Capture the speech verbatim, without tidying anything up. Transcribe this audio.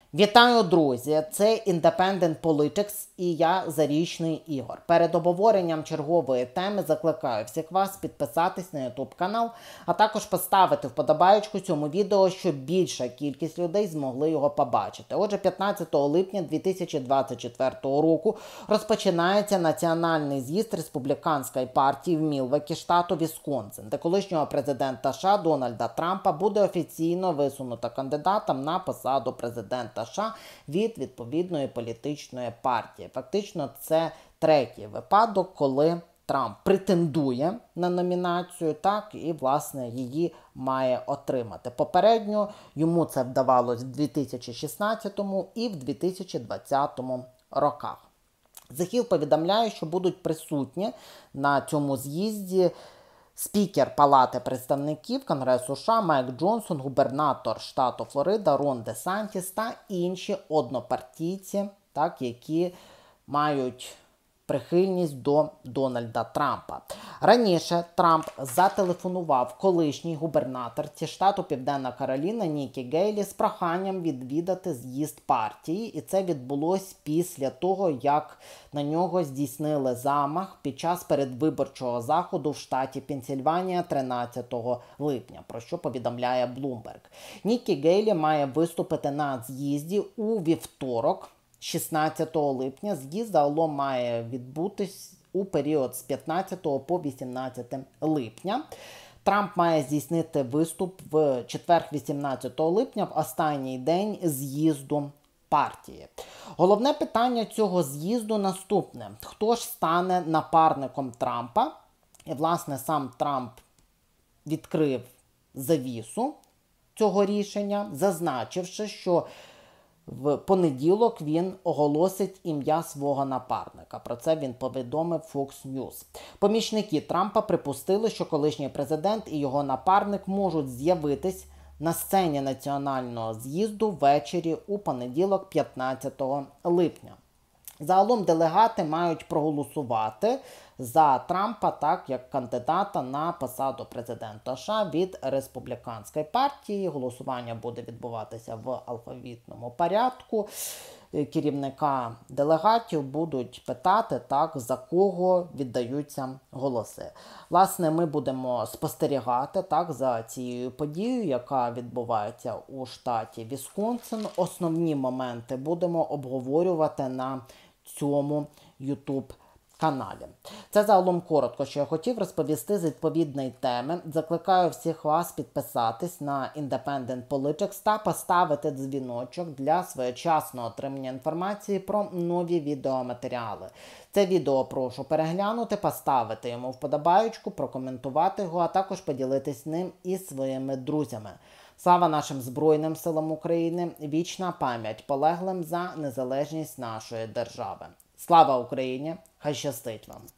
Вітаю, друзі! Це Independent Politics і я, Зарічний Ігор. Перед обговоренням чергової теми закликаю всіх вас підписатись на YouTube канал, а також поставити вподобаєчку цьому відео, щоб більша кількість людей змогли його побачити. Отже, п'ятнадцятого липня дві тисячі двадцять четвертого року розпочинається національний з'їзд республіканської партії в Мілвокі, штату Вісконсин, де колишнього президента США Дональда Трампа буде офіційно висунуто кандидатом на посаду президента США від відповідної політичної партії. Фактично, це третій випадок, коли Трамп претендує на номінацію, так, і, власне, її має отримати. Попередньо йому це вдавалось в дві тисячі шістнадцятому і в дві тисячі двадцятому роках. The Hill повідомляє, що будуть присутні на цьому з'їзді спікер Палати представників Конгресу США Майк Джонсон, губернатор штату Флорида Рон Де Сантіс та інші однопартійці, так, які мають прихильність до Дональда Трампа. Раніше Трамп зателефонував колишній губернаторці штату Південна Кароліна Нікі Гейлі з проханням відвідати з'їзд партії, і це відбулось після того, як на нього здійснили замах під час передвиборчого заходу в штаті Пенсільванія тринадцятого липня, про що повідомляє Bloomberg. Нікі Гейлі має виступити на з'їзді у вівторок, шістнадцятого липня. З'їзд загалом має відбутись у період з п'ятнадцятого по вісімнадцяте липня. Трамп має здійснити виступ в четвер, вісімнадцятого липня, в останній день з'їзду партії. Головне питання цього з'їзду наступне. Хто ж стане напарником Трампа? І, власне, сам Трамп відкрив завісу цього рішення, зазначивши, що в понеділок він оголосить ім'я свого напарника. Про це він повідомив Fox News. Помічники Трампа припустили, що колишній президент і його напарник можуть з'явитись на сцені національного з'їзду ввечері у понеділок, п'ятнадцятого липня. Загалом делегати мають проголосувати за Трампа так, як кандидата на посаду президента США від республіканської партії. Голосування буде відбуватися в алфавітному порядку. Керівника делегатів будуть питати, так, за кого віддаються голоси. Власне, ми будемо спостерігати, так, за цією подією, яка відбувається у штаті Вісконсин. Основні моменти будемо обговорювати на цьому YouTube каналі. Це загалом коротко, що я хотів розповісти з відповідної теми. Закликаю всіх вас підписатись на Independent Politics та поставити дзвіночок для своєчасного отримання інформації про нові відеоматеріали. Це відео прошу переглянути, поставити йому вподобаєчку, прокоментувати його, а також поділитись ним із своїми друзями. Слава нашим Збройним силам України, вічна пам'ять полеглим за незалежність нашої держави. Слава Україні! Хай щастить вам!